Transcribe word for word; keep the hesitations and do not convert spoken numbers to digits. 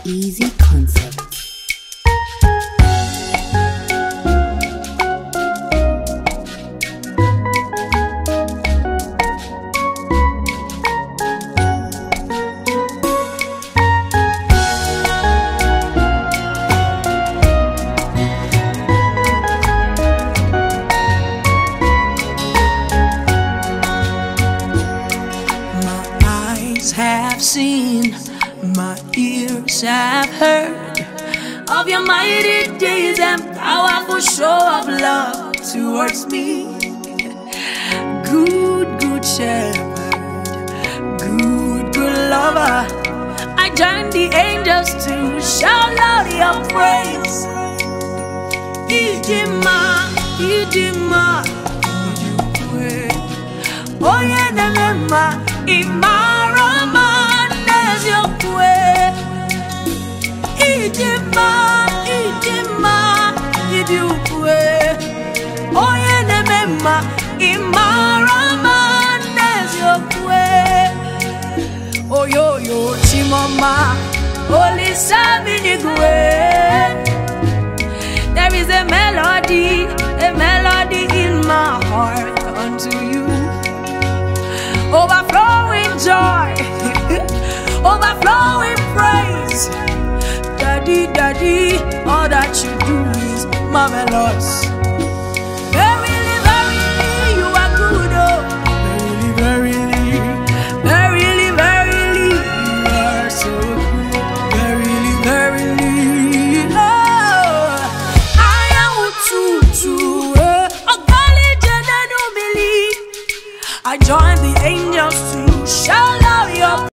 easy concept. Have seen, my ears have heard of your mighty deeds and powerful show of love towards me. Good, good shepherd, good, good lover, I join the angels to shout loud your praise. Idima, Idima, oh yeah, Nema, Imara. Idima, idima, idukwe. Oye nemema, imarama nezokwe. Oyo yo chimoma, olisa minigwe. There is a melody, a melody in my heart unto you. Overflowing joy, overflowing praise. Daddy, daddy, all that you do is marvelous.